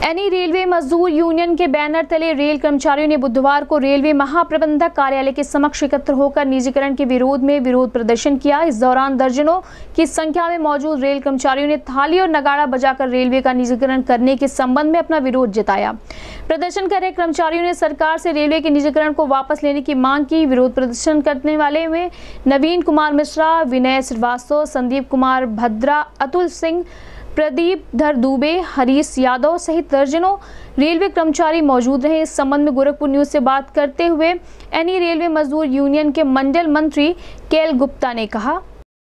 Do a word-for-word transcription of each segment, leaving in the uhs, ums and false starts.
Any railway मजदूर union के banner तले रेल कर्मचारियों ने बुधवार को रेलवे महाप्रबंधक कार्यालय के समक्ष एकत्र होकर निजीकरण के विरोध में विरोध प्रदर्शन किया। इस दौरान दर्जनों की संख्या में मौजूद रेल कर्मचारियों ने थाली और नगाड़ा बजाकर रेलवे का निजीकरण करने के संबंध में अपना विरोध जताया। प्रदर्शन कर रहे कर्मचारियों ने सरकार से रेलवे के निजीकरण को वापस लेने की मांग की। विरोध प्रदर्शन करने वाले में नवीन कुमार मिश्रा, विनय श्रीवास्तव, संदीप कुमार भद्रा, अतुल सिंह, प्रदीप धर दुबे, हरीश यादव सहित दर्जनों रेलवे कर्मचारी मौजूद रहे। इस संबंध में गोरखपुर न्यूज से बात करते हुए एनी रेलवे मजदूर यूनियन के मंडल मंत्री केएल गुप्ता ने कहा,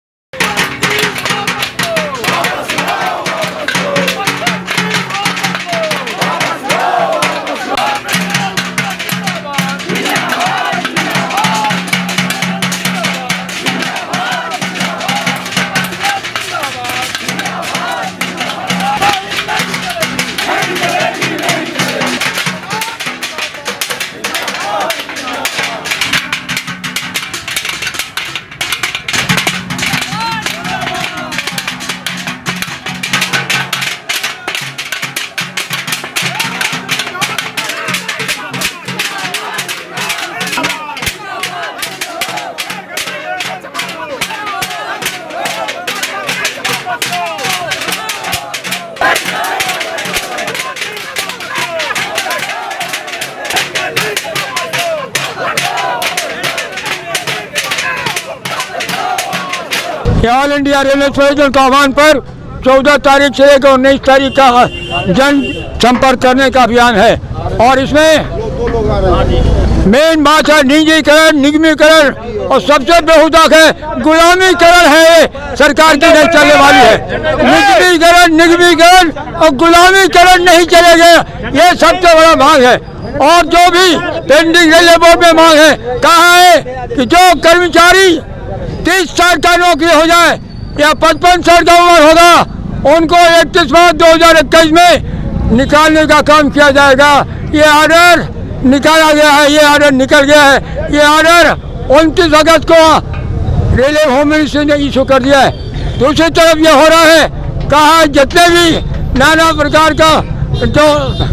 ऑल इंडिया रेलवे एसोसिएशन का आह्वान पर चौदह तारीख से लेकर उन्नीस तारीख का जन संपर्क करने का अभियान है और इसमें मेन बात है निजीकरण, निगमीकरण और सबसे बेहुदा है गुलामीकरण है। सरकार की नहीं चलने वाली है। निजीकरण, निगमीकरण और गुलामीकरण नहीं चलेगा, ये सबसे बड़ा मांग है। और जो भी पेंडिंग रेलवे बोर्ड में मांग है, कहा है कि जो कर्मचारी तीस साल का नौकरी हो जाए या पचपन साल का उम्र होगा, उनको इकतीस मार्च दो हजार इक्कीस में निकालने का काम किया जाएगा। ये ऑर्डर निकाला गया है, ये ऑर्डर निकल गया है। ये ऑर्डर उनतीस अगस्त को रेलवे होम मिनिस्ट्री ने इशू कर दिया है। दूसरी तरफ ये हो रहा है, कहा जितने भी नाना प्रकार का जो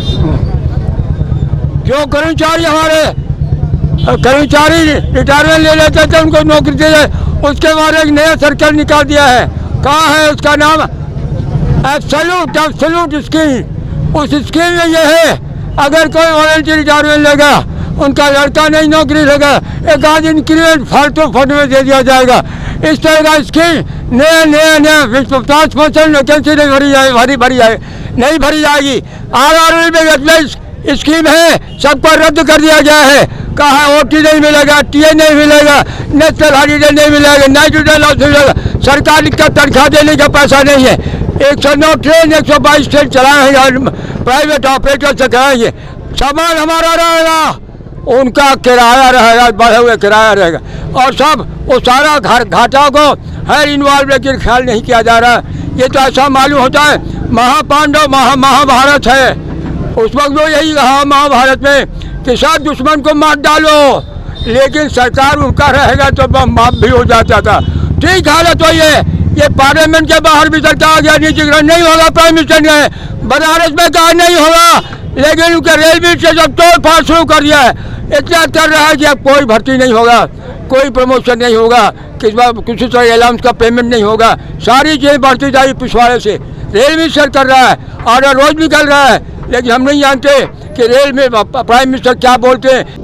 जो कर्मचारी हमारे कर्मचारी रिटायरमेंट ले लेते थे, उनको नौकरी दे जाए, उसके बाद एक नया सर्कल निकाल दिया है। कहाँ है उसका नाम? Absolute absolute scheme. उस स्कीम में ये है, अगर कोई वॉलंटियर रिटायरमेंट लेगा, उनका लड़का नहीं नौकरी लेगा, एक आध इंक्रीमेंट फालतू फंड में दे दिया जाएगा। इस तरह का स्कीम नया नया नया पचास परसेंट वैकेंसी नहीं भरी जाए भरी भरी जाए नहीं भरी जाएगी। आर आर में एटलीस्ट स्कीम है, सबको रद्द कर दिया गया है। कहा ओटी नहीं मिलेगा, टीए नहीं मिलेगा, नेशनल हॉलीडे नहीं मिलेगा, नाइट डे लॉस मिलेगा। सरकार का तनख्वाह देने का पैसा नहीं है। एक सौ नौ ट्रेन एक सौ बाईस ट्रेन चलाएंगे, प्राइवेट ऑपरेटर से कराएंगे। सामान हमारा रहेगा, उनका किराया रहेगा, बढ़े हुए किराया रहेगा। और सब वो सारा घर घाटा को हर इन्वॉल्व लेकर ख्याल नहीं किया जा रहा। ये तो ऐसा मालूम होता है महापांडव महा महाभारत है। उस वक्त वो यही कहा महाभारत में कि सब दुश्मन को मार डालो, लेकिन सरकार उनका रहेगा तो माफ भी हो जाता था। ठीक हालत वही है। ये पार्लियामेंट के बाहर भी सरकार गया, निजीकरण नहीं होगा। प्राइम मिनिस्टर ने बनारस में कहा नहीं होगा, लेकिन उनके रेलवे से जब तोड़ फाड़ शुरू कर दिया है। इतना कर रहा है कि अब कोई भर्ती नहीं होगा, कोई प्रमोशन नहीं होगा, किस बार किसी तरह अलाउंस का पेमेंट नहीं होगा। सारी चीज़ें बढ़ती जाएगी पिछवाड़े से। रेल मिनिस्टर कर रहा है, ऑर्डर रोज निकल रहा है, लेकिन हम नहीं जानते कि रेल में प्राइम मिनिस्टर क्या बोलते हैं।